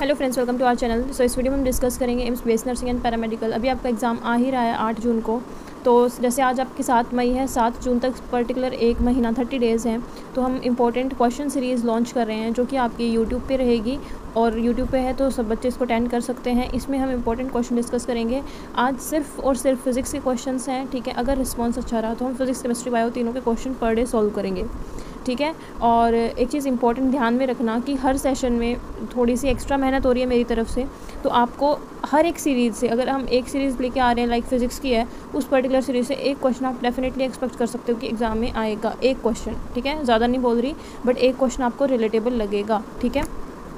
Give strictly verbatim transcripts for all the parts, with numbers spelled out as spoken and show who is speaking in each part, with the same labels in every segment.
Speaker 1: Hello friends, welcome to our channel. So इस video में हम डिस्कस करेंगे AIIMS base nursing and paramedical. अभी आपका एग्ज़ाम आ ही रहा है आठ जून को। तो जैसे आज आपकी सात मई है, सात जून तक पर्टिकुलर एक महीना थर्टी डेज़ हैं। तो हम इंपॉर्टेंट क्वेश्चन सीरीज़ लॉन्च कर रहे हैं जो कि आपकी यूट्यूब पे रहेगी, और यूट्यूब पे है तो सब बच्चे इसको अटेंड कर सकते हैं। इसमें हम इंपॉर्टेंट क्वेश्चन डिस्कस करेंगे। आज सिर्फ और सिर्फ फिजिक्स के क्वेश्चंस हैं, ठीक है। अगर रिस्पॉन्स अच्छा रहा तो हम फिजिक्स, केमिस्ट्री, बायो तीनों के क्वेश्चन पर डे सॉल्व करेंगे, ठीक है। और एक चीज़ इंपॉर्टेंट ध्यान में रखना कि हर सेशन में थोड़ी सी एक्स्ट्रा मेहनत हो रही है मेरी तरफ से। तो आपको हर एक सीरीज़ से, अगर हम एक सीरीज़ लेके आ रहे हैं लाइक फिजिक्स की है, उस पर्टिकुलर सीरीज़ से एक क्वेश्चन आप डेफिनेटली एक्सपेक्ट कर सकते हो कि एग्ज़ाम में आएगा। एक क्वेश्चन, ठीक है, ज़्यादा नहीं बोल रही, बट एक क्वेश्चन आपको रिलेटेबल लगेगा, ठीक है।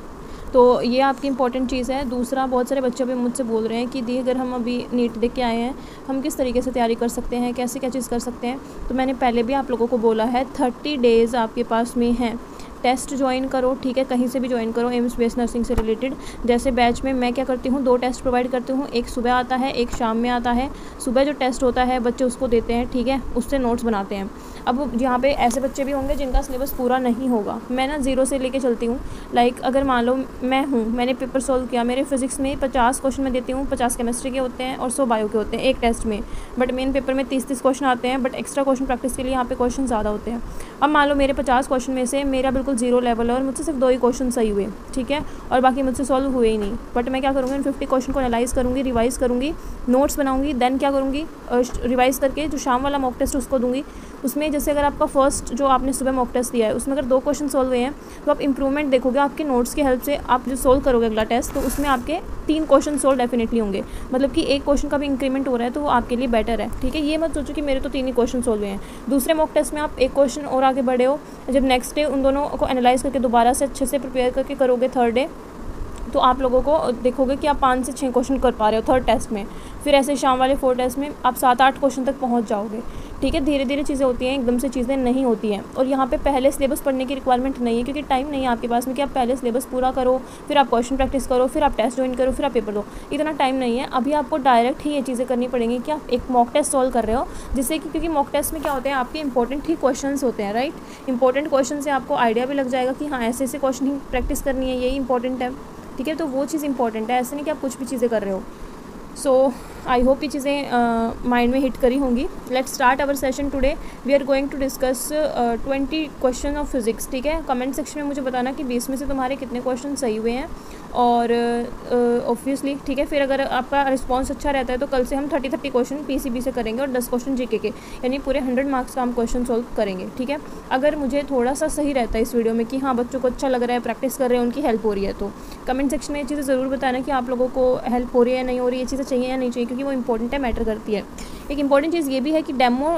Speaker 1: तो ये आपकी इंपॉर्टेंट चीज़ है। दूसरा, बहुत सारे बच्चे अभी मुझसे बोल रहे हैं कि दी अगर हम अभी नीट देख के आए हैं, हम किस तरीके से तैयारी कर सकते हैं, कैसे क्या चीज़ कर सकते हैं। तो मैंने पहले भी आप लोगों को बोला है, थर्टी डेज़ आपके पास में हैं। टेस्ट ज्वाइन करो, ठीक है, कहीं से भी ज्वाइन करो एम्स बेस नर्सिंग से रिलेटेड। जैसे बैच में मैं क्या करती हूँ, दो टेस्ट प्रोवाइड करती हूँ, एक सुबह आता है, एक शाम में आता है। सुबह जो टेस्ट होता है बच्चे उसको देते हैं, ठीक है, उससे नोट्स बनाते हैं। अब यहाँ पे ऐसे बच्चे भी होंगे जिनका सिलेबस पूरा नहीं होगा। मैं ना ज़ीरो से लेके चलती हूँ। लाइक अगर मान लो मैं हूँ, मैंने पेपर सॉल्व किया, मेरे फिजिक्स में पचास क्वेश्चन मैं देती हूँ, पचास केमिस्ट्री के होते हैं और सौ बायो के होते हैं एक टेस्ट में। बट मेन पेपर में तीस तीस क्वेश्चन आते हैं, बट एक्स्ट्रा क्वेश्चन प्रैक्टिस के लिए यहाँ पे क्वेश्चन ज़्यादा होते हैं। अब मान लो मेरे पचास क्वेश्चन में से मेरा बिल्कुल जीरो लेवल है और मुझसे सिर्फ दो ही क्वेश्चन सही हुए, ठीक है, और बाकी मुझसे सॉल्व हुए ही नहीं। बट मैं क्या करूँगी, इन फिफ्टी क्वेश्चन को एनालाइज़ करूँगी, रिवाइज़ करूँगी, नोट्स बनाऊँगी, देन क्या करूँगी, रिवाइज़ करके जो शाम वाला मॉक टेस्ट उसको दूँगी। उसमें जैसे अगर आपका फर्स्ट जो आपने सुबह मॉक टेस्ट दिया है उसमें अगर दो क्वेश्चन सॉल्व हुए हैं तो आप इंप्रूवमेंट देखोगे आपके नोट्स की हेल्प से। आप जो सोल्व करोगे अगला टेस्ट, तो उसमें आपके तीन क्वेश्चन सोल्व डेफिनेटली होंगे, मतलब कि एक क्वेश्चन का भी इंक्रीमेंट हो रहा है, तो वो आपके लिए बेटर है, ठीक है। ये मत सोचो कि मेरे तो तीन ही क्वेश्चन सोल्व हुए हैं। दूसरे मॉक टेस्ट में आप एक क्वेश्चन और आगे बढ़े हो, जब नेक्स्ट डे उन दोनों को एनालाइज करके दोबारा से अच्छे से प्रिपेयर करके करोगे थर्ड डे, तो आप लोगों को देखोगे कि आप पाँच से छः क्वेश्चन कर पा रहे हो थर्ड टेस्ट में। फिर ऐसे शाम वाले फोर टेस्ट में आप सात आठ क्वेश्चन तक पहुंच जाओगे, ठीक है। धीरे धीरे चीज़ें होती हैं, एकदम से चीज़ें नहीं होती हैं। और यहाँ पे पहले सिलेबस पढ़ने की रिक्वायरमेंट नहीं है, क्योंकि टाइम नहीं है आपके पास में कि आप पहले सिलेबस पूरा करो, फिर आप क्वेश्चन प्रैक्टिस करो, फिर आप टेस्ट ज्वाइन करो, फिर आप पेपर दो। इतना टाइम नहीं है। अभी आपको डायरेक्ट ही ये चीज़ें करनी पड़ेंगी कि आप एक मॉक टेस्ट सॉल्व कर रहे हो, जिससे कि क्योंकि मॉक टेस्ट में क्या होते हैं, आपके इंपॉर्टेंट ही क्वेश्चन होते हैं, राइट। इंपॉर्टेंट क्वेश्चन से आपको आइडिया भी लग जाएगा कि हाँ ऐसे ऐसे क्वेश्चन ही प्रैक्टिस करनी है, यही इंपॉर्टेंट है, ठीक है। तो वो चीज़ इंपॉर्टेंट है, ऐसे नहीं कि आप कुछ भी चीज़ें कर रहे हो। सो आई होप ये चीज़ें माइंड में हिट करी होंगी। Let's start our session today. We are going to discuss twenty question of physics, ठीक है। कमेंट सेक्शन में मुझे बताना कि बीस में से तुम्हारे कितने क्वेश्चन सही हुए हैं, और ऑब्वियसली uh, ठीक है। फिर अगर आपका रिस्पांस अच्छा रहता है तो कल से हम थर्टी थर्टी क्वेश्चन पीसीबी से करेंगे और दस क्वेश्चन जीके के, यानी पूरे हंड्रेड मार्क्स का हम क्वेश्चन सॉल्व करेंगे, ठीक है। अगर मुझे थोड़ा सा सही रहता है इस वीडियो में कि हाँ बच्चों को अच्छा लग रहा है, प्रैक्टिस कर रहे हैं, उनकी हेल्प हो रही है, तो कमेंट सेक्शन में ये चीज़ें ज़रूर बताना कि आप लोगों को हेल्प हो रही है या नहीं हो रही है, ये चीज़ें चाहिए या नहीं चाहिए, क्योंकि वो इंपॉर्टेंट है, मैटर करती है। एक इंपॉर्टेंट चीज़ ये भी है कि डेमो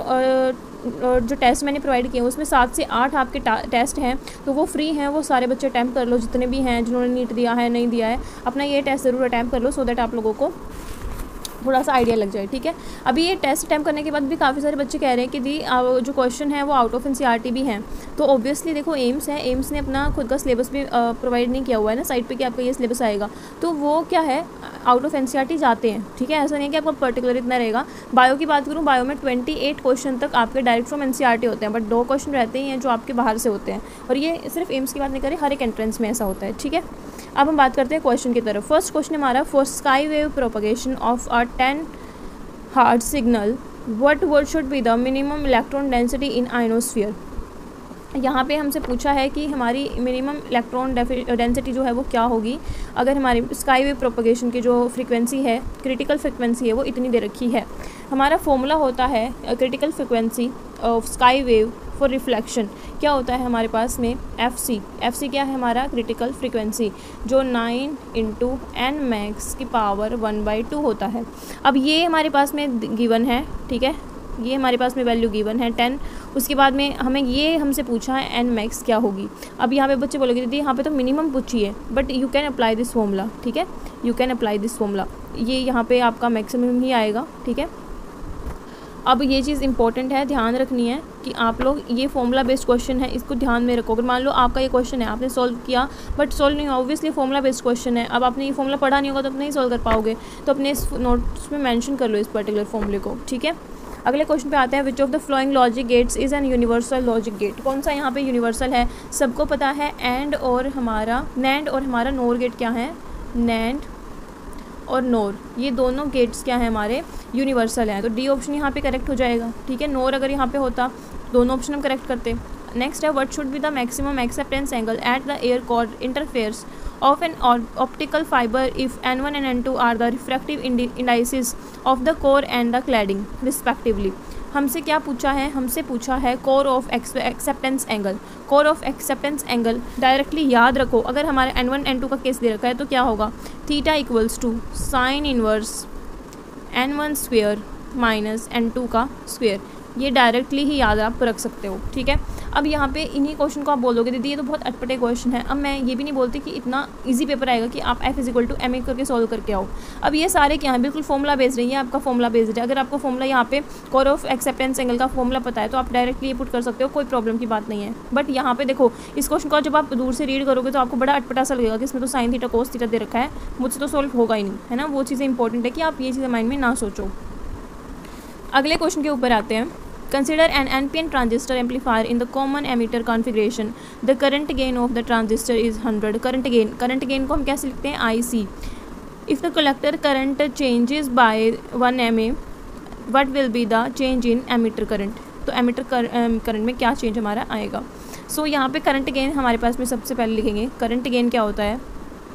Speaker 1: जो टेस्ट मैंने प्रोवाइड किए उसमें सात से आठ आपके टेस्ट हैं, तो वो फ्री हैं, वो सारे बच्चे अटैम्प्ट कर लो, जितने भी हैं जिन्होंने नीट दिया है, नहीं दिया है, अपना ये टेस्ट ज़रूर अटैम्प्ट कर लो, सो दैट आप लोगों को थोड़ा सा आइडिया लग जाए, ठीक है। अभी ये टेस्ट अटैम्प्ट करने के बाद भी काफ़ी सारे बच्चे कह रहे हैं कि दी जो क्वेश्चन है वो आउट ऑफ एनसीईआरटी भी हैं। तो ऑब्वियसली देखो, एम्स है, एम्स ने अपना खुद का सिलेबस भी प्रोवाइड नहीं किया हुआ है ना साइट पे कि आपका ये सिलेबस आएगा, तो वो क्या है, आउट ऑफ एनसीईआरटी जाते हैं, ठीक है। ऐसा नहीं है कि आपका पर्टिकुलर इतना रहेगा। बायो की बात करूँ, बायो में ट्वेंटी एट क्वेश्चन तक आपके डायरेक्ट फ्रॉम एनसीईआरटी होते हैं, बट दो क्वेश्चन रहते ही हैं जो आपके बाहर से होते हैं, और ये सिर्फ एम्स की बात नहीं करें, हर एक एंट्रेंस में ऐसा होता है, ठीक है। अब हम बात करते हैं क्वेश्चन की तरफ। फर्स्ट क्वेश्चन हमारा, for sky wave propagation of a ten hertz signal what word should be the minimum electron density in ionosphere. यहाँ पे हमसे पूछा है कि हमारी मिनिमम इलेक्ट्रॉन डेंसिटी जो है वो क्या होगी अगर हमारी स्काई वेव प्रोपगेशन की जो फ्रीक्वेंसी है, क्रिटिकल फ्रीक्वेंसी है, वो इतनी दे रखी है। हमारा फॉर्मूला होता है critical frequency of sky wave for reflection, क्या होता है हमारे पास में, एफ सी। एफ सी क्या है हमारा, क्रिटिकल फ्रीक्वेंसी, जो नाइन इंटू एन मैक्स की पावर वन बाई टू होता है। अब ये हमारे पास में गिवन है, ठीक है, ये हमारे पास में वैल्यू गिवन है टेन। उसके बाद में हमें ये हमसे पूछा है एन मैक्स क्या होगी। अब यहाँ पे बच्चे बोलेंगे दीदी यहाँ पे तो मिनिमम पूछी है, but you can apply this formula, ठीक है, you can apply this formula, ये यहाँ पे आपका मैक्सिमम ही आएगा, ठीक है। अब ये चीज़ इंपॉर्टेंट है, ध्यान रखनी है कि आप लोग ये फॉर्मूला बेस्ड क्वेश्चन है, इसको ध्यान में रखो। अगर मान लो आपका ये क्वेश्चन है, आपने सॉल्व किया बट सॉल्व नहीं हुआ, ऑब्वियसली फॉर्मूला बेस्ड क्वेश्चन है, अब आपने ये फॉर्मूला पढ़ा नहीं होगा तो आप नहीं सॉल्व कर पाओगे, तो अपने इस नोट्स में मेंशन कर लो इस पर्टिकुलर फॉर्मूले को, ठीक है। अगले क्वेश्चन पे आते हैं, which of the following logic gates is an universal logic gate. कौन सा यहाँ पे यूनिवर्सल है, सबको पता है, एंड और हमारा नैंड और हमारा नोर गेट क्या है, नैंड और नोर, ये दोनों गेट्स क्या हैं हमारे, यूनिवर्सल हैं, तो डी ऑप्शन यहाँ पे करेक्ट हो जाएगा। ठीक है, नोर अगर यहाँ पे होता दोनों ऑप्शन हम करेक्ट करते। नेक्स्ट है what should be the maximum acceptance angle at the air core interfaces of an optical fiber if N one and N two are the refractive indices of the core and the cladding respectively। हमसे क्या पूछा है, हमसे पूछा है core of acceptance angle. Core of acceptance angle directly याद रखो, अगर हमारे एन वन एन टू का केस दे रखा है तो क्या होगा, theta equals to sine inverse N one square minus N two का स्क्वेयर, ये डायरेक्टली ही याद आप रख सकते हो। ठीक है, अब यहाँ पे इन्हीं क्वेश्चन को आप बोलोगे दीदी ये तो बहुत अटपटे क्वेश्चन है। अब मैं ये भी नहीं बोलती कि इतना इजी पेपर आएगा कि आप F equal to M A करके सॉल्व करके आओ। अब ये सारे क्या हैं, बिल्कुल फॉर्मूला बेस्ड नहीं है, आपका फॉर्मूला बेस्ड है। अगर आपको फॉर्मूला यहाँ पे कोर ऑफ एक्सेप्टेंस एंगल का फॉर्मूला पता है तो आप डायरेक्टली ये पुट कर सकते हो, कोई प्रॉब्लम की बात नहीं है। बट यहाँ पे देखो इस क्वेश्चन को जब आप दूर से रीड करोगे तो आपको बड़ा अटपटा सा लगेगा कि इसमें तो साइन थीटा कोस थीटा दे रखा है, मुझसे तो सॉल्व होगा ही नहीं, है ना। वो चीज़ें इंपॉर्टेंट है कि आप ये चीज़ें माइंड में ना सोचो। अगले क्वेश्चन के ऊपर आते हैं। Consider an N P N transistor amplifier in the common emitter configuration. The current gain of the transistor is one hundred. Current gain, current gain को हम कैसे लिखते हैं, I C. If the collector current changes by one milliamp, what will be the change in emitter current? तो emitter current में क्या change हमारा आएगा। सो so, यहाँ पे करंट गेन हमारे पास में सबसे पहले लिखेंगे। करंट गेन क्या होता है,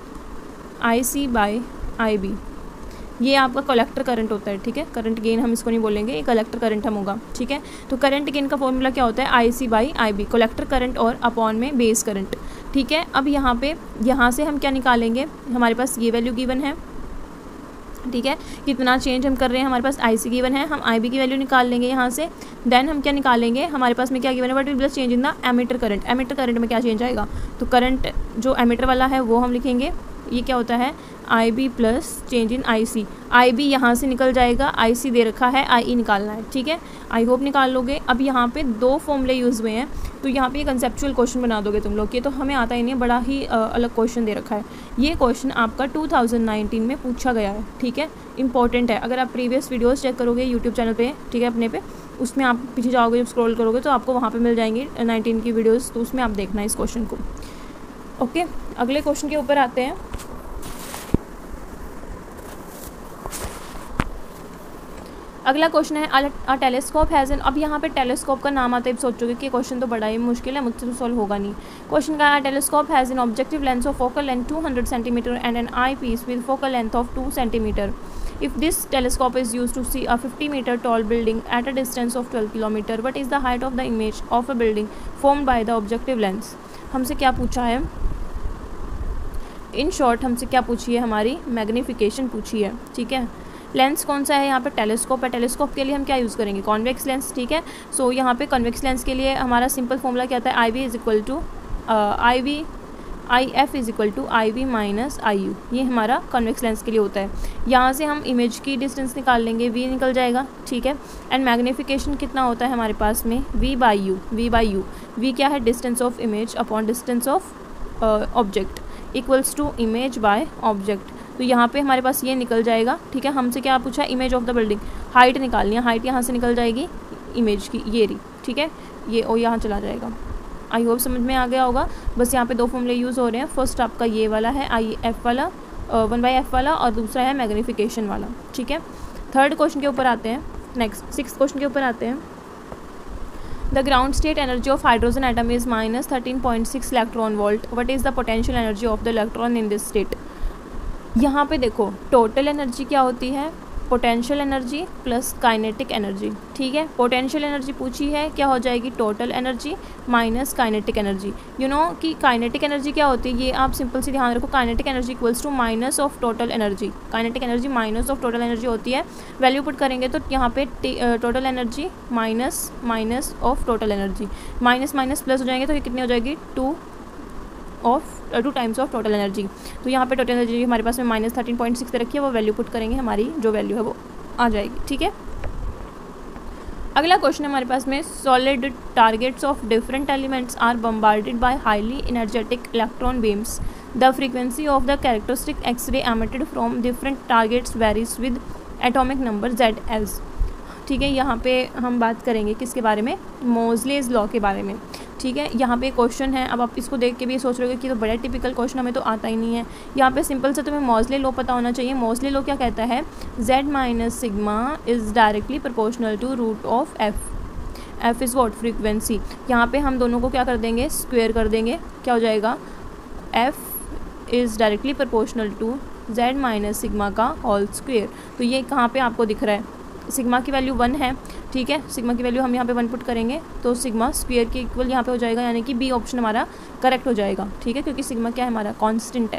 Speaker 1: I C by I B, ये आपका कलेक्टर करंट होता है। ठीक है, करंट गेन हम इसको नहीं बोलेंगे, ये कलेक्टर करंट हम होगा। ठीक है, तो करंट गेन का फॉर्मूला क्या होता है, I C by I B, collector current और अपॉन में बेस करंट। ठीक है, अब यहाँ पे यहाँ से हम क्या निकालेंगे, हमारे पास ये वैल्यू गिवन है। ठीक है, कितना चेंज हम कर रहे हैं, हमारे पास आई सी गिवन है, हम आई बी की वैल्यू निकाल लेंगे यहाँ से। देन हम क्या निकालेंगे, हमारे पास में क्या गिवन है, but will change in the emitter current. Emitter current में क्या चेंज आएगा, तो करंट जो एमीटर वाला है वो हम लिखेंगे, ये क्या होता है, I B plus change in I C. I B यहाँ से निकल जाएगा, आई सी दे रखा है, आई ई निकालना है। ठीक है, आई होप निकाल लोगे। अब यहाँ पे दो फॉर्मूले यूज़ हुए हैं तो यहाँ पे ये कंसेप्चुअल क्वेश्चन बना दोगे तुम लोग, ये तो हमें आता ही नहीं है, बड़ा ही आ, अलग क्वेश्चन दे रखा है। ये क्वेश्चन आपका टू थाउजेंड नाइनटीन में पूछा गया है। ठीक है, इंपॉर्टेंट है। अगर आप प्रीवियस वीडियोस चेक करोगे यूट्यूब चैनल पे, ठीक है, अपने पे, उसमें आप पीछे जाओगे, जब स्क्रॉल करोगे तो आपको वहाँ पे मिल जाएंगे नाइनटीन की वीडियोस, तो उसमें आप देखना इस क्वेश्चन को। ओके, अगले क्वेश्चन के ऊपर आते हैं। अगला क्वेश्चन है अ टेलीस्कोप हैज़ एन, अब यहाँ पे टेलीस्कोप का नाम आता है, सोचोगे कि क्वेश्चन तो बड़ा ही मुश्किल है, मुझसे तो सॉल्व होगा नहीं। क्वेश्चन का telescope has an objective lens of focal length two hundred centimetre and an eyepiece with focal length of two centimetre. If this telescope is used to see a fifty meter tall building at a distance of twelve kilometer, what is the height of the image of a building formed by the objective lens? हमसे क्या पूछा है, in short हमसे क्या पूछी है, हमारी magnification पूछी है। ठीक है, लेंस कौन सा है, यहाँ पे टेलीस्कोप है। टेलीस्कोप के लिए हम क्या यूज़ करेंगे, कॉन्वेक्स लेंस। ठीक है, सो so, यहाँ पे कॉन्वेक्स लेंस के लिए हमारा सिंपल फॉर्मूला क्या होता है, I V is equal to I V I F is equal to I V minus I U, ये हमारा कॉन्वेक्स लेंस के लिए होता है। यहाँ से हम इमेज की डिस्टेंस निकाल लेंगे, वी निकल जाएगा। ठीक है, एंड मैग्नीफिकेशन कितना होता है हमारे पास में, V by U, V by U, V क्या है, distance of image upon distance of object equals to image by object. तो यहाँ पे हमारे पास ये निकल जाएगा। ठीक है, हमसे क्या पूछा, image of the building, height निकालनी है, हाइट यहाँ से निकल जाएगी इमेज की, ये रही। ठीक है, ये और यहाँ चला जाएगा। आई होप समझ में आ गया होगा। बस यहाँ पे दो फॉर्मूले यूज़ हो रहे हैं, फर्स्ट आपका ये वाला है आई एफ वाला, वन बाई एफ वाला, और दूसरा है मैग्नीफिकेशन वाला। ठीक है, थर्ड क्वेश्चन के ऊपर आते हैं। नेक्स्ट सिक्स क्वेश्चन के ऊपर आते हैं। The ground state energy of hydrogen atom is minus thirteen point six electron volt, what is the potential energy of the electron in this state. यहाँ पे देखो टोटल एनर्जी क्या होती है, potential energy plus kinetic energy. ठीक है, potential energy पूछी है, क्या हो जाएगी, total energy minus kinetic energy. You know कि काइनेटिक एनर्जी क्या होती है, ये आप सिंपल से ध्यान रखो, kinetic energy equals to minus of total energy. Kinetic energy minus of total energy होती है। वैल्यू पुट करेंगे तो यहाँ पे total energy minus minus of total energy, minus minus plus हो जाएंगे तो ये कितनी हो जाएगी, two of two times of total energy. तो यहाँ पे टोटल एनर्जी हमारे पास में माइनस थर्टीन पॉइंट सिक्स रखी है, वो वैल्यू पुट करेंगे, हमारी जो वैल्यू है वो आ जाएगी। ठीक है, अगला क्वेश्चन है हमारे पास में, solid targets of different elements are bombarded by highly energetic electron beams, the frequency of the characteristic X-ray emitted from different targets varies with atomic number Z as. ठीक है, यहाँ पे हम बात करेंगे किसके बारे में, मोज़लेज लॉ के बारे में। ठीक है। यहाँ पे क्वेश्चन है, अब आप इसको देख के भी सोच रहे हो कि तो बड़ा टिपिकल क्वेश्चन, हमें तो आता ही नहीं है। यहाँ पे सिंपल से तुम्हें मॉसले लॉ पता होना चाहिए। मॉसले लॉ क्या कहता है, z minus sigma is directly proportional to root of f। f is what, frequency. यहाँ पे हम दोनों को क्या कर देंगे, स्क्वेयर कर देंगे, क्या हो जाएगा, f is directly proportional to z minus sigma का होल स्क्वेयर। तो ये कहाँ पे आपको दिख रहा है, सिग्मा की वैल्यू वन है, ठीक है। सिग्मा की वैल्यू हम यहाँ पे वन पुट करेंगे तो सिग्मा स्क्वेयर के इक्वल यहाँ पे हो जाएगा, यानी कि बी ऑप्शन हमारा करेक्ट हो जाएगा, ठीक है, क्योंकि सिग्मा क्या है हमारा, कांस्टेंट है।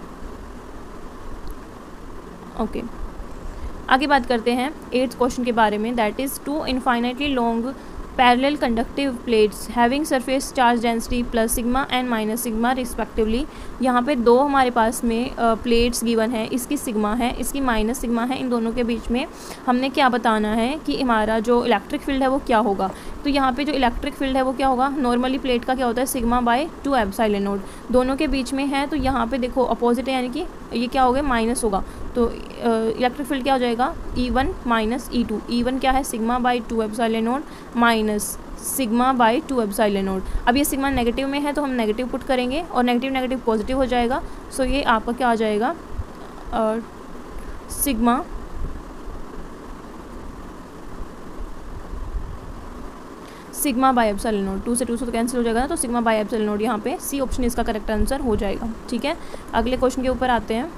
Speaker 1: ओके, आगे बात करते हैं एट्थ क्वेश्चन के बारे में, that is two infinitely long parallel conductive plates having surface charge density plus sigma and minus sigma respectively. यहाँ पे दो हमारे पास में प्लेट्स गिवन है, इसकी सिग्मा है, इसकी माइनस सिग्मा है, इन दोनों के बीच में हमने क्या बताना है कि हमारा जो इलेक्ट्रिक फील्ड है वो क्या होगा। तो यहाँ पे जो इलेक्ट्रिक फील्ड है वो क्या होगा, नॉर्मली प्लेट का क्या होता है, sigma by two epsilon naught, दोनों के बीच में है। तो यहाँ पे देखो अपोजिट है, यानी कि ये क्या होगा, माइनस होगा। तो इलेक्ट्रिक फील्ड क्या हो जाएगा, E one minus E two. E one क्या है, sigma by two epsilon naught minus sigma by two epsilon naught. अब ये सिग्मा नेगेटिव में है तो हम नेगेटिव पुट करेंगे और नेगेटिव नेगेटिव पॉजिटिव हो जाएगा। सो ये आपका क्या आ जाएगा, आ, sigma sigma by epsilon naught, two से टू से तो कैंसिल हो जाएगा ना, तो सिग्मा बाई एप्सिलॉन नॉट, यहाँ पे सी ऑप्शन इसका करेक्ट आंसर हो जाएगा, ठीक है। अगले क्वेश्चन के ऊपर आते हैं।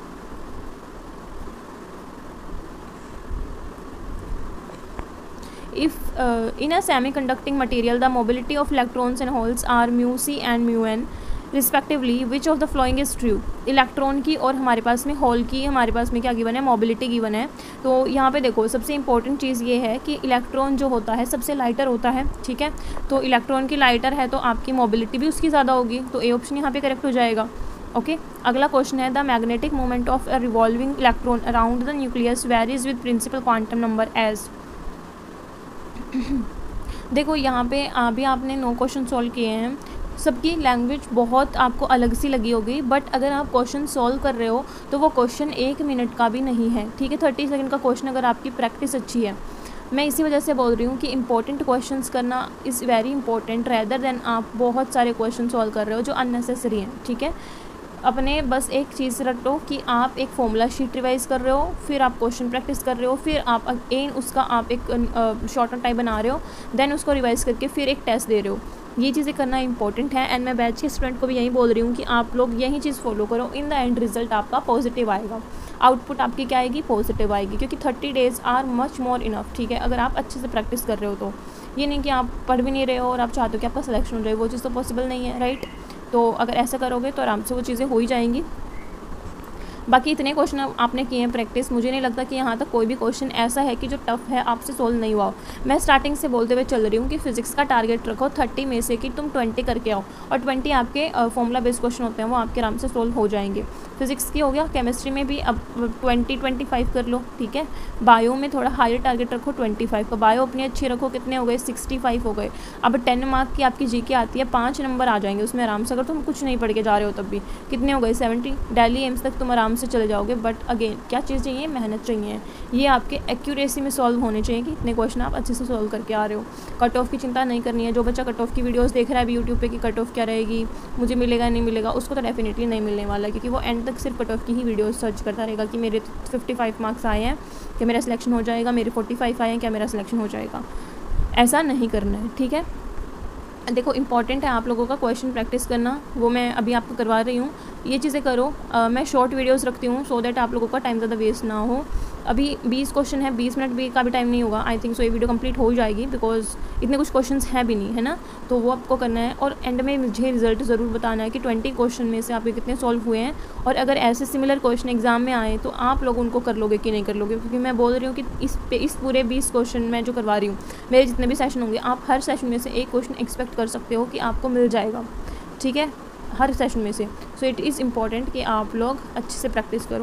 Speaker 1: If uh, in a semiconducting material the mobility of electrons and holes are mu c and mu n respectively, which of the following is true? Electron की और हमारे पास में होल की हमारे पास में क्या गिवन है, मोबिलिटी गिवन है। तो यहाँ पे देखो सबसे इंपॉर्टेंट चीज़ ये है कि इलेक्ट्रॉन जो होता है सबसे लाइटर होता है, ठीक है। तो इलेक्ट्रॉन की लाइटर है तो आपकी मोबिलिटी भी उसकी ज़्यादा होगी, तो ए ऑप्शन यहाँ पे करेक्ट हो जाएगा। Okay okay. अगला क्वेश्चन है, the magnetic moment of a revolving electron around the nucleus varies with principal quantum number as. देखो यहाँ पे अभी आपने नौ क्वेश्चन सॉल्व किए हैं, सबकी लैंग्वेज बहुत आपको अलग सी लगी होगी, बट अगर आप क्वेश्चन सॉल्व कर रहे हो तो वो क्वेश्चन एक मिनट का भी नहीं है, ठीक है। थर्टी सेकंड का क्वेश्चन अगर आपकी प्रैक्टिस अच्छी है, मैं इसी वजह से बोल रही हूँ कि इंपॉर्टेंट क्वेश्चंस करना is very important rather than आप बहुत सारे क्वेश्चन सॉल्व कर रहे हो जो अननेसेसरी हैं, ठीक है। अपने बस एक चीज़ रटो कि आप एक फॉर्मूला शीट रिवाइज कर रहे हो, फिर आप क्वेश्चन प्रैक्टिस कर रहे हो, फिर आप अगेन उसका आप एक शॉर्ट टाइप बना रहे हो, देन उसको रिवाइज करके फिर एक टेस्ट दे रहे हो। ये चीज़ें करना इंपॉर्टेंट है एंड मैं बैच के स्टूडेंट को भी यही बोल रही हूँ कि आप लोग यही चीज़ फॉलो करो, इन द एंड रिजल्ट आपका पॉजिटिव आएगा, आउटपुट आपकी क्या आएगी, पॉजिटिव आएगी, क्योंकि thirty days are much more enough, ठीक है। अगर आप अच्छे से प्रैक्टिस कर रहे हो तो ये नहीं कि आप पढ़ भी नहीं रहे हो और आप चाहते हो कि आपका सिलेक्शन हो जाए, वो चीज़ तो पॉसिबल नहीं है, राइट। तो अगर ऐसा करोगे तो आराम से वो चीज़ें हो ही जाएंगी। बाकी इतने क्वेश्चन आपने किए हैं प्रैक्टिस, मुझे नहीं लगता कि यहाँ तक कोई भी क्वेश्चन ऐसा है कि जो टफ है आपसे सोल्व नहीं हुआ हो। मैं स्टार्टिंग से बोलते हुए चल रही हूँ कि फिजिक्स का टारगेट रखो थर्टी में से कि तुम ट्वेंटी करके आओ, और ट्वेंटी आपके फॉर्मूला बेस्ड क्वेश्चन होते हैं वो आपके आराम से सोल्व हो जाएंगे। फिजिक्स की हो गया, केमिस्ट्री में भी अब ट्वेंटी ट्वेंटी फाइव कर लो, ठीक है। बायो में थोड़ा हायर टारगेट रखो ट्वेंटी फाइव का, बायो अपनी अच्छी रखो, कितने हो गए, सिक्सटी फाइव हो गए। अब टेन मार्क की आपकी जी के आती है, पाँच नंबर आ जाएंगे उसमें आराम से, अगर तुम कुछ नहीं पढ़ के जा रहे हो तब भी। कितने हो गए, सेवेंटी। दिल्ली एम्स तक तुम आराम से चले जाओगे, बट अगेन क्या चीज़ चाहिए, मेहनत चाहिए। ये आपके एक्यूरेसी में सॉल्व होने चाहिए कि इतने क्वेश्चन आप अच्छे से सॉल्व करके आ रहे हो। कट ऑफ की चिंता नहीं करनी है। जो बच्चा कट ऑफ की वीडियोस देख रहा है अभी यूट्यूब पे कि कट ऑफ क्या रहेगी, मुझे मिलेगा नहीं मिलेगा, उसको तो डेफिनेटली नहीं मिलने वाला, क्योंकि वो एंड तक सिर्फ कट ऑफ की ही वीडियोस सर्च करता रहेगा कि मेरे फिफ्टी फाइव मार्क्स आए हैं, क्या मेरा सिलेक्शन हो जाएगा, मेरे फोर्टी फाइव आए हैं, क्या मेरा सिलेक्शन हो जाएगा। ऐसा नहीं करना है, ठीक है। देखो इंपॉर्टेंट है आप लोगों का क्वेश्चन प्रैक्टिस करना, वो मैं अभी आपको करवा रही हूँ। ये चीज़ें करो। आ, मैं शॉर्ट वीडियोस रखती हूँ सो दैट आप लोगों का टाइम ज़्यादा वेस्ट ना हो। अभी बीस क्वेश्चन है, बीस मिनट भी का भी टाइम नहीं होगा आई थिंक सो, ये वीडियो कंप्लीट हो जाएगी बिकॉज इतने कुछ क्वेश्चंस हैं भी नहीं, है ना। तो वो आपको करना है और एंड में मुझे रिजल्ट ज़रूर बताना है कि ट्वेंटी क्वेश्चन में से आपके कितने सॉल्व हुए हैं, और अगर ऐसे सिमिलर क्वेश्चन एग्जाम में आए तो आप लोग उनको कर लोगे कि नहीं कर लोगे। क्योंकि मैं बोल रही हूँ कि इस पे इस पूरे बीस क्वेश्चन मैं जो करवा रही हूँ, मेरे जितने भी सेशन होंगे, आप हर सेशन में से एक क्वेश्चन एक्सपेक्ट कर सकते हो कि आपको मिल जाएगा, ठीक है, हर सेशन में से। सो इट इज़ इम्पॉर्टेंट कि आप लोग अच्छे से प्रैक्टिस करो।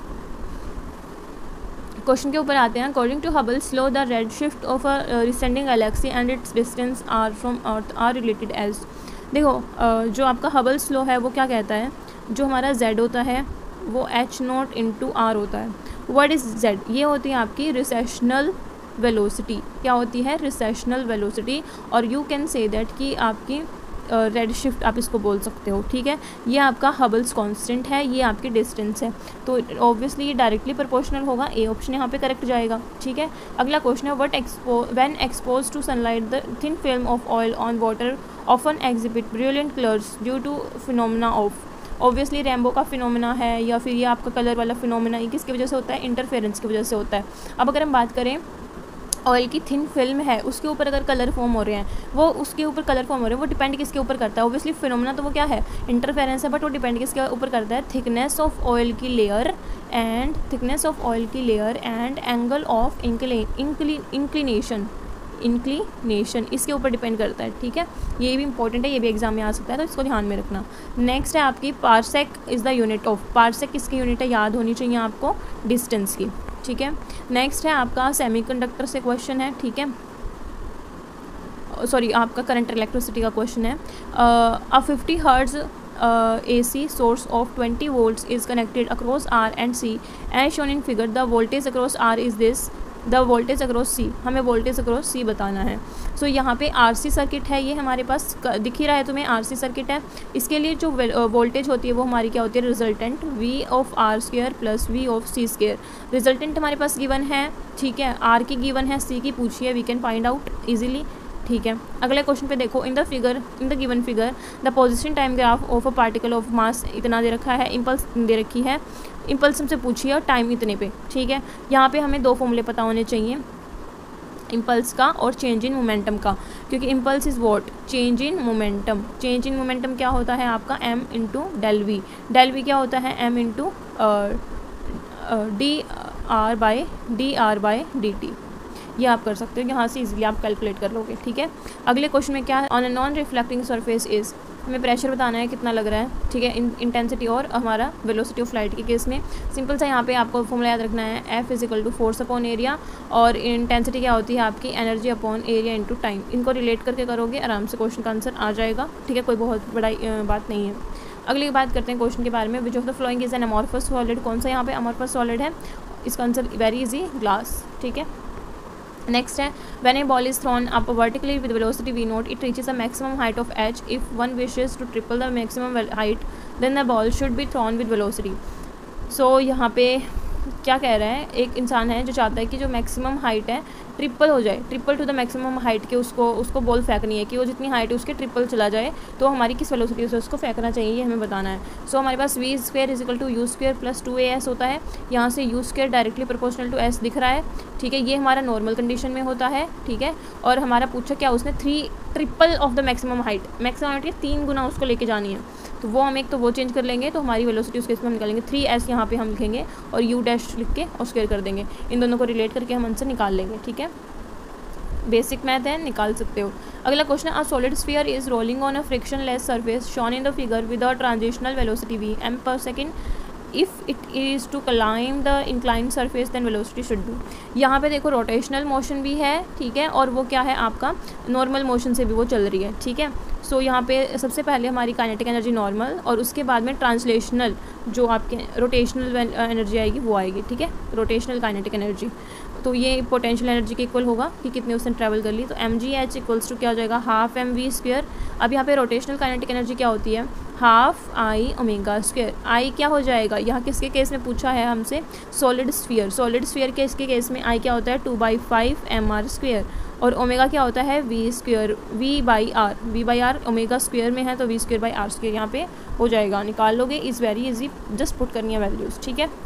Speaker 1: क्वेश्चन के ऊपर आते हैं। According to Hubble's law the red shift of a receding galaxy and its distance are from earth are related as. देखो uh, जो आपका हबल्स लॉ है वो क्या कहता है, जो हमारा z होता है वो एच नॉट इंटू आर होता है। What is z? ये होती है आपकी रिसेशनल वेलोसिटी। क्या होती है? Recessional velocity. और यू कैन से दैट कि आपकी रेड शिफ्ट आप इसको बोल सकते हो, ठीक है। ये आपका हबल्स कांस्टेंट है, ये आपकी डिस्टेंस है, तो ऑब्वियसली ये डायरेक्टली प्रोपोर्शनल होगा, ए ऑप्शन यहाँ पे करेक्ट जाएगा, ठीक है। अगला क्वेश्चन है what expo when exposed to sunlight the thin film of oil on water often exhibit brilliant colours due to phenomena of. Obviously rainbow का फिनोमेना है या फिर ये आपका कलर वाला फिनोमेना, ये किसकी वजह से होता है, इंटरफेरेंस की वजह से होता है। अब अगर हम बात करें ऑयल की थिन फिल्म है उसके ऊपर अगर कलर फॉर्म हो रहे हैं, वो उसके ऊपर कलर फॉर्म हो रहे हैं, वो डिपेंड किसके ऊपर करता है, ऑब्वियसली फिनोमेना तो वो क्या है, इंटरफेरेंस है, बट वो डिपेंड किसके ऊपर करता है, थिकनेस ऑफ ऑयल की layer and thickness of oil की layer and angle of inclination inclination इसके ऊपर डिपेंड करता है, ठीक है। ये भी इंपॉर्टेंट है, ये भी एग्जाम में आ सकता है, तो इसको ध्यान में रखना। नेक्स्ट है आपकी parsec is the unit of, parsec किसकी यूनिट है, याद होनी चाहिए आपको, डिस्टेंस की, ठीक है। नेक्स्ट है आपका सेमीकंडक्टर से क्वेश्चन है, ठीक है, सॉरी आपका करंट इलेक्ट्रिसिटी का क्वेश्चन है। A fifty hertz A C source of twenty volts is connected across R and C as shown in figure, the voltage across R is this, the voltage across C, हमें voltage across सी बताना है। So so, यहाँ पे RC circuit है, ये हमारे पास दिख ही रहा है तुम्हें, आरसी सर्किट है। इसके लिए जो वोल्टेज होती है वो हमारी क्या होती है, resultant V of R square plus V of C square. Resultant हमारे पास गिवन है, ठीक है, आर की गिवन है, सी की पूछी है, we can find out easily, ठीक है। अगले क्वेश्चन पे देखो, in the figure in the given figure the position time graph of a particle of mass इतना दे रखा है, इम्पल्स दे रखी है, इम्पल्स हमसे पूछिए और टाइम इतने पे, ठीक है। यहाँ पे हमें दो फॉर्मूले पता होने चाहिए, इम्पल्स का और चेंज इन मोमेंटम का, क्योंकि impulse is what, change in momentum. Change in momentum क्या होता है आपका, M into del V, del V क्या होता है, M into D R by D R by D T. ये आप कर सकते हो, यहाँ से इजीली आप कैलकुलेट कर लोगे, ठीक है। अगले क्वेश्चन में क्या है, on a non reflecting surface is, हमें प्रेशर बताना है कितना लग रहा है, ठीक है, इंटेंसिटी और हमारा वेलोसिटी ऑफ लाइट के केस में सिंपल सा यहाँ पे आपको फॉर्मूला याद रखना है, F equal to force upon area, और इंटेंसिटी क्या होती है आपकी, energy upon area into time. इनको रिलेट करके करोगे आराम से क्वेश्चन का आंसर आ जाएगा, ठीक है, कोई बहुत बड़ा बात नहीं है। अगली बात करते हैं क्वेश्चन के बारे में, which of the flowing is an amorphous solid, कौन सा यहाँ पे अमॉर्फस सॉलिड है, इसका आंसर वेरी इजी, ग्लास, ठीक है। नेक्स्ट है, when a ball is thrown up vertically with velocity v note it reaches a maximum height of h, if one wishes to triple the maximum height then the ball should be thrown with velocity. So यहाँ पे क्या कह रहा है, एक इंसान है जो चाहता है कि जो मैक्सिमम हाइट है ट्रिपल हो जाए, triple to the maximum height के उसको उसको बॉल फेंकनी है कि वो जितनी हाइट है उसके ट्रिपल चला जाए, तो हमारी किस वेलोसिटी से उसको फेंकना चाहिए ये हमें बताना है। सो so, हमारे पास v square is equal to u square plus two a s होता है, यहाँ से u square directly proportional to s दिख रहा है, ठीक है, ये हमारा नॉर्मल कंडीशन में होता है, ठीक है। और हमारा पूछा क्या उसने, three triple of the maximum height, maximum height के तीन गुना उसको लेके जानी है, तो वो हम एक तो वो चेंज कर लेंगे, तो हमारी वेलोसिटी उसके इसमें हम निकालेंगे, थ्री एस यहाँ पे हम लिखेंगे और यू डैश लिख के और स्क्वायर कर देंगे, इन दोनों को रिलेट करके हम आंसर निकाल लेंगे, ठीक है। बेसिक मैथ है, निकाल सकते हो। अगला क्वेश्चन है, a solid sphere is rolling on a frictionless surface shown in the figure with a transitional velocity v m per second, if it is to climb the incline surface then velocity should be. यहाँ पे देखो rotational motion भी है, ठीक है, और वो क्या है आपका नॉर्मल मोशन से भी वो चल रही है, ठीक है। सो so, यहाँ पे सबसे पहले हमारी काइनेटिक एनर्जी नॉर्मल, और उसके बाद में ट्रांसलेशनल जो आपके रोटेशनल एनर्जी आएगी वो आएगी, ठीक है, रोटेशनल काइनेटिक एनर्जी। तो ये पोटेंशियल एनर्जी के इक्वल होगा कि कितने उसने ट्रैवल कर ली, तो m g h equals to क्या हो जाएगा, हाफ एम वी स्क्वायर। अब यहाँ पे रोटेशनल काइनेटिक एनर्जी क्या होती है, half I omega square. I क्या हो जाएगा, यहाँ किसके केस में पूछा है हमसे, सॉलिड स्फीयर, सॉलिड स्फीयर के इसके केस में आई क्या होता है, two by five m r square, और ओमेगा क्या होता है, v square, v by r, v by r omega square में है तो v square by r square यहाँ पे हो जाएगा, निकाल लोगे, is very easy, just put करनी है वैल्यूज़, ठीक है।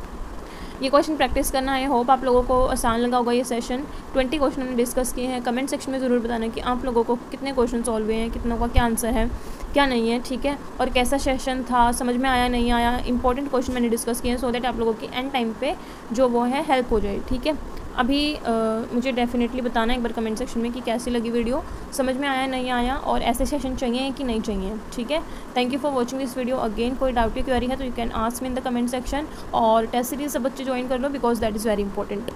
Speaker 1: ये क्वेश्चन प्रैक्टिस करना है, होप आप लोगों को आसान लगा होगा ये सेशन। ट्वेंटी क्वेश्चन हमने डिस्कस किए हैं, कमेंट सेक्शन में ज़रूर बताना कि आप लोगों को कितने क्वेश्चन सॉल्व हुए हैं, कितनों का क्या आंसर है, क्या नहीं है, ठीक है, और कैसा सेशन था, समझ में आया नहीं आया, इंपॉर्टेंट क्वेश्चन मैंने डिस्कस किए हैं, सो दैट आप लोगों की एंड टाइम पे जो वो है हेल्प हो जाए, ठीक है। अभी आ, मुझे डेफिनेटली बताना एक बार कमेंट सेक्शन में कि कैसी लगी वीडियो, समझ में आया नहीं आया, और ऐसे सेशन चाहिए कि नहीं चाहिए, ठीक है। Thank you for watching this video. Again कोई डाउट या क्वेरी है तो you can ask me in the comment section, और टेस्ट सीरीज सब बच्चे ज्वाइन कर लो because that is very important.